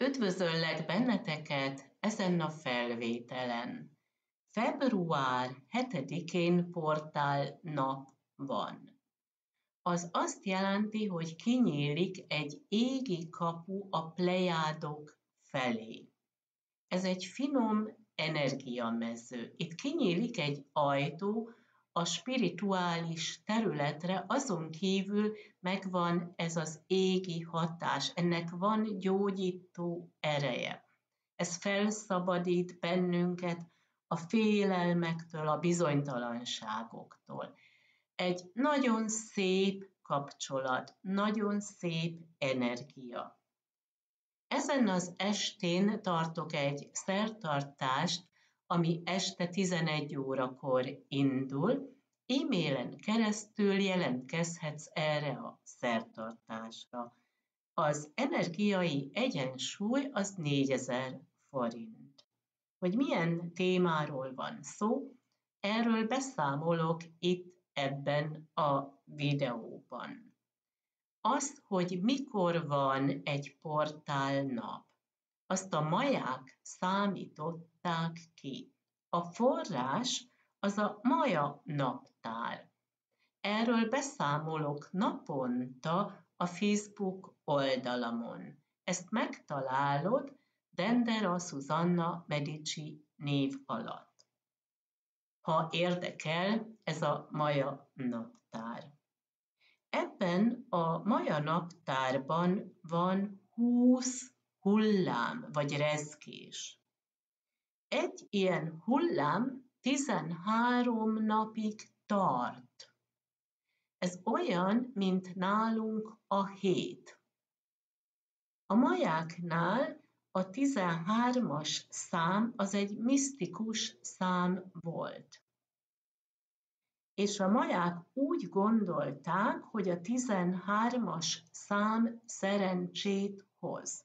Üdvözöllek benneteket ezen a felvételen. Február 7-én portál nap van. Az azt jelenti, hogy kinyílik egy égi kapu a plejádok felé. Ez egy finom energiamező. Itt kinyílik egy ajtó a spirituális területre, azon kívül megvan ez az égi hatás, ennek van gyógyító ereje. Ez felszabadít bennünket a félelmektől, a bizonytalanságoktól. Egy nagyon szép kapcsolat, nagyon szép energia. Ezen az estén tartok egy szertartást, ami este 11 órakor indul. E-mailen keresztül jelentkezhetsz erre a szertartásra. Az energiai egyensúly az 4000 forint. Hogy milyen témáról van szó, erről beszámolok itt ebben a videóban. Az, hogy mikor van egy portálnap, azt a maják számították ki. A forrás az a maja naptár. Erről beszámolok naponta a Facebook oldalamon. Ezt megtalálod Dendera Susanna Medici név alatt. Ha érdekel ez a maja naptár. Ebben a maja naptárban van 20 hullám vagy rezgés. Egy ilyen hullám 13 napig tart. Ez olyan, mint nálunk a hét. A majáknál a 13-as szám az egy misztikus szám volt. És a maják úgy gondolták, hogy a 13-as szám szerencsét hoz.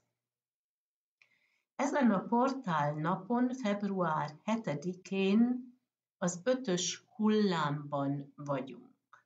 Ezen a portál napon, február 7-én az 5-ös hullámban vagyunk.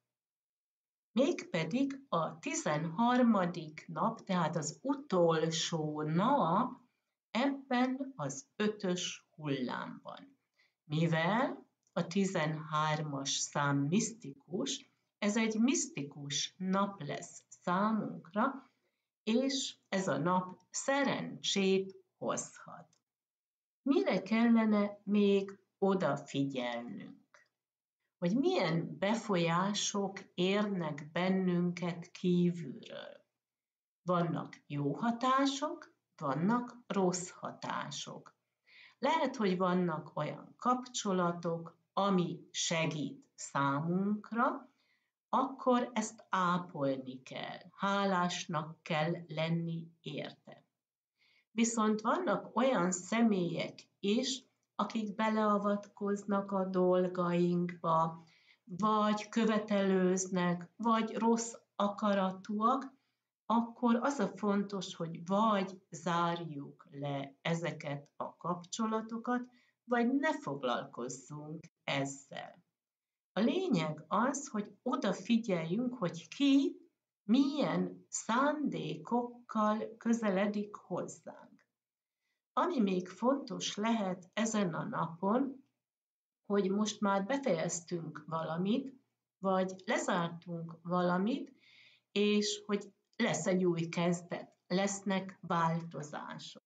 Mégpedig a 13. nap, tehát az utolsó nap ebben az 5-ös hullámban. Mivel a 13-as szám misztikus, ez egy misztikus nap lesz számunkra, és ez a nap szerencsét hozhat. Mire kellene még odafigyelnünk? Hogy milyen befolyások érnek bennünket kívülről. Vannak jó hatások, vannak rossz hatások. Lehet, hogy vannak olyan kapcsolatok, ami segít számunkra, akkor ezt ápolni kell, hálásnak kell lenni érte. Viszont vannak olyan személyek is, akik beleavatkoznak a dolgainkba, vagy követelőznek, vagy rossz akaratúak, akkor az a fontos, hogy vagy zárjuk le ezeket a kapcsolatokat, vagy ne foglalkozzunk ezzel. A lényeg az, hogy odafigyeljünk, hogy ki milyen szándékokkal közeledik hozzánk. Ami még fontos lehet ezen a napon, hogy most már befejeztünk valamit, vagy lezártunk valamit, és hogy lesz egy új kezdet, lesznek változások.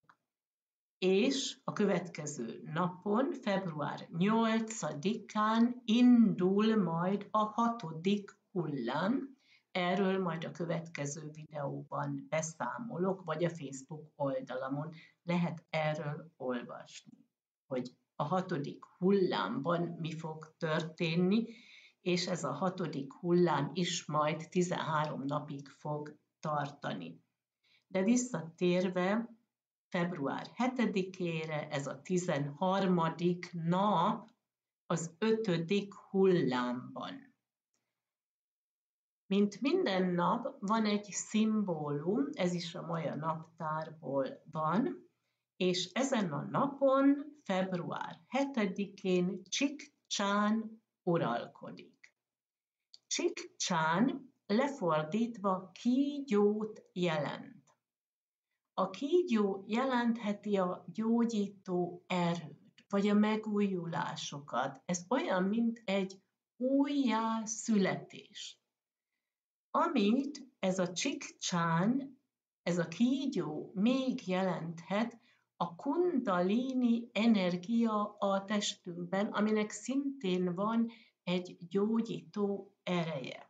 És a következő napon, február 8-án indul majd a 6. hullám. Erről majd a következő videóban beszámolok, vagy a Facebook oldalamon lehet erről olvasni, hogy a 6. hullámban mi fog történni, és ez a 6. hullám is majd 13 napig fog tartani. De visszatérve február 7-ére, ez a 13. nap az 5. hullámban. Mint minden nap van egy szimbólum, ez is a maja naptárból van, és ezen a napon, február 7-én Csik-csán uralkodik. Csik-csán lefordítva kígyót jelent. A kígyó jelentheti a gyógyító erőt, vagy a megújulásokat. Ez olyan, mint egy újjászületés. Amit ez a csikcsán, ez a kígyó még jelenthet, a kundalini energia a testünkben, aminek szintén van egy gyógyító ereje.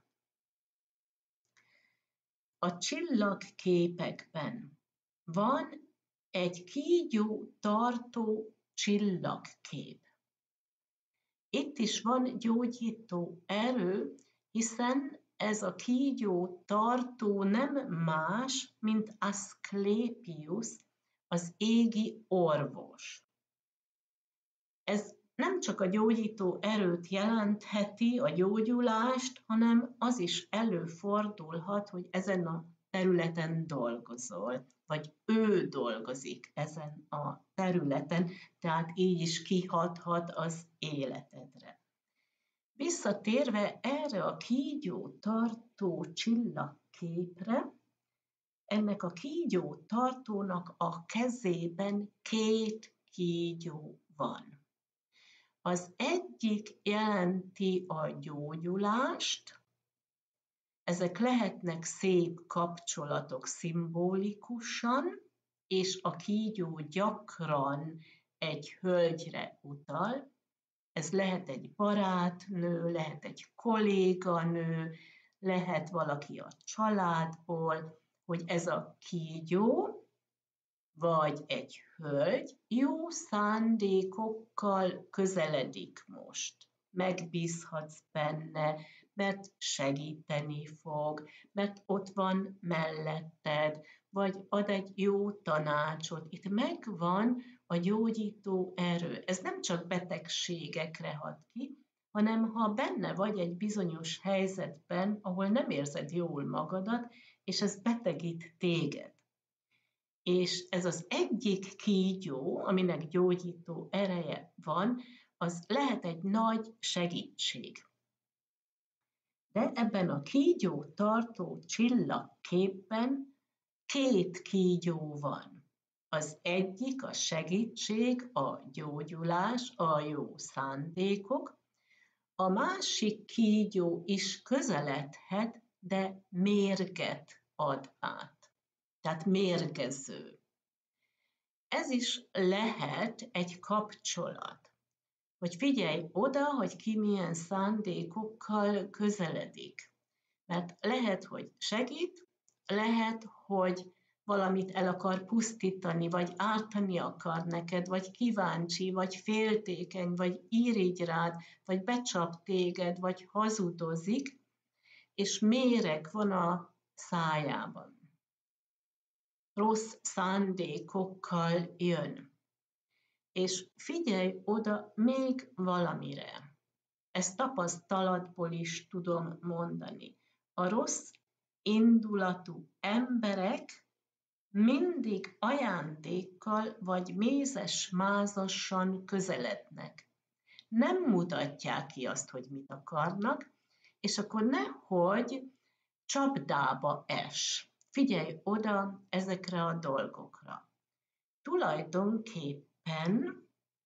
A csillagképekben van egy kígyó tartó csillagkép. Itt is van gyógyító erő, hiszen ez a kígyó tartó nem más, mint Aszklépiusz, az égi orvos. Ez nem csak a gyógyító erőt jelentheti, a gyógyulást, hanem az is előfordulhat, hogy ezen a területen dolgozol, vagy ő dolgozik ezen a területen, tehát így is kihathat az életedre. Visszatérve erre a kígyó tartó csillagképre, ennek a kígyó tartónak a kezében 2 kígyó van. Az egyik jelenti a gyógyulást, ezek lehetnek szép kapcsolatok szimbolikusan, és a kígyó gyakran egy hölgyre utal. Ez lehet egy barátnő, lehet egy kolléganő, lehet valaki a családból, hogy ez a kígyó, vagy egy hölgy jó szándékokkal közeledik most. Megbízhatsz benne, mert segíteni fog, mert ott van melletted, vagy ad egy jó tanácsot. Itt megvan a gyógyító erő. Ez nem csak betegségekre hat ki, hanem ha benne vagy egy bizonyos helyzetben, ahol nem érzed jól magadat, és ez betegít téged. És ez az egyik kígyó, aminek gyógyító ereje van, az lehet egy nagy segítség. De ebben a kígyó tartó csillagképben 2 kígyó van. Az egyik a segítség, a gyógyulás, a jó szándékok, a másik kígyó is közeledhet, de mérget ad át. Tehát mérgező. Ez is lehet egy kapcsolat, hogy figyelj oda, hogy ki milyen szándékokkal közeledik. Mert lehet, hogy segít, lehet, hogy valamit el akar pusztítani, vagy ártani akar neked, vagy kíváncsi, vagy féltékeny, vagy irigy rád, vagy becsap téged, vagy hazudozik, és méreg van a szájában. Rossz szándékokkal jön. És figyelj oda még valamire. Ezt tapasztalatból is tudom mondani. A rossz indulatú emberek mindig ajándékkal vagy mézes-mázasan közelednek. Nem mutatják ki azt, hogy mit akarnak, és akkor nehogy csapdába es. Figyelj oda ezekre a dolgokra. Tulajdonképpen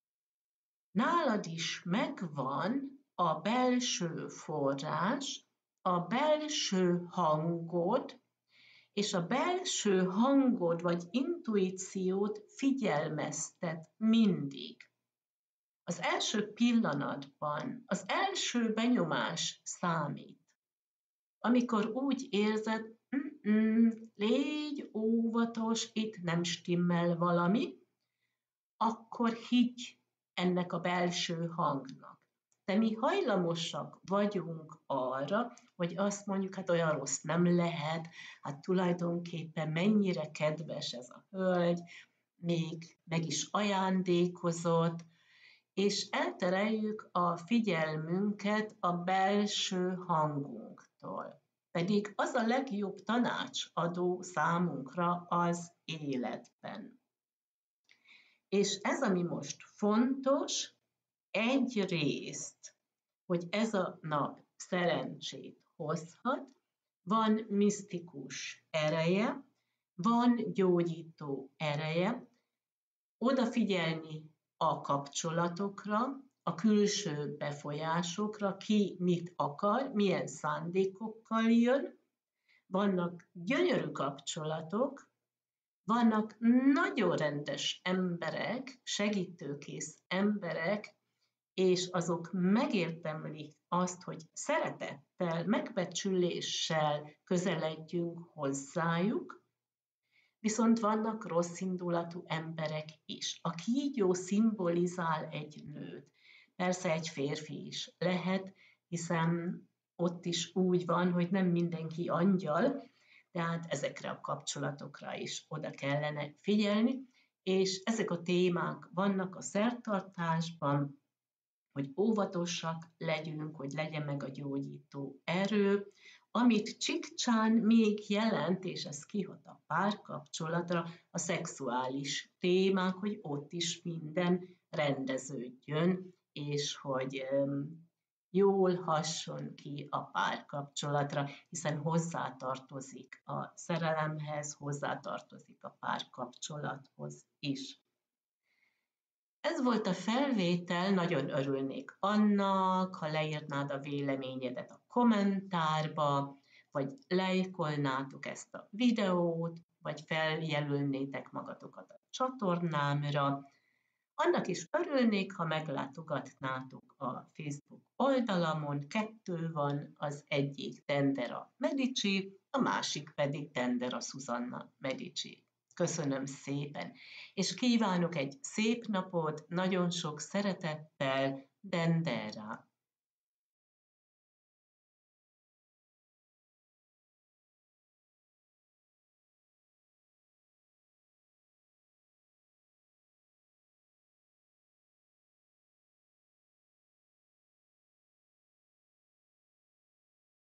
nálad is megvan a belső forrás, a belső hangod, és a belső hangod vagy intuíciót figyelmeztet mindig. Az első pillanatban, az első benyomás számít. Amikor úgy érzed, légy óvatos, itt nem stimmel valami, akkor higgy ennek a belső hangnak. De mi hajlamosak vagyunk arra, hogy azt mondjuk, hát olyan rossz nem lehet, hát tulajdonképpen mennyire kedves ez a hölgy, még meg is ajándékozott, és eltereljük a figyelmünket a belső hangunktól. Pedig az a legjobb tanácsadó számunkra az életben. És ez, ami most fontos, egyrészt, hogy ez a nap szerencsét hozhat, van misztikus ereje, van gyógyító ereje, odafigyelni a kapcsolatokra, a külső befolyásokra, ki mit akar, milyen szándékokkal jön. Vannak gyönyörű kapcsolatok, vannak nagyon rendes emberek, segítőkész emberek, és azok megérdemlik azt, hogy szeretettel, megbecsüléssel közeledjünk hozzájuk, viszont vannak rosszindulatú emberek is. A kígyó szimbolizál egy nőt. Persze egy férfi is lehet, hiszen ott is úgy van, hogy nem mindenki angyal, tehát ezekre a kapcsolatokra is oda kellene figyelni, és ezek a témák vannak a szertartásban, hogy óvatosak legyünk, hogy legyen meg a gyógyító erő, amit Csikcsán még jelent, és ez kihat a párkapcsolatra, a szexuális témák, hogy ott is minden rendeződjön, és hogy jól hasson ki a párkapcsolatra, hiszen hozzátartozik a szerelemhez, hozzátartozik a párkapcsolathoz is. Ez volt a felvétel, nagyon örülnék annak, ha leírnád a véleményedet a kommentárba, vagy lájkolnátok ezt a videót, vagy feljelölnétek magatokat a csatornámra. Annak is örülnék, ha meglátogatnátok a Facebook oldalamon, 2 van, az egyik Dendera Medici, a másik pedig Dendera Susanna Medici. Köszönöm szépen, és kívánok egy szép napot, nagyon sok szeretettel, Dendera.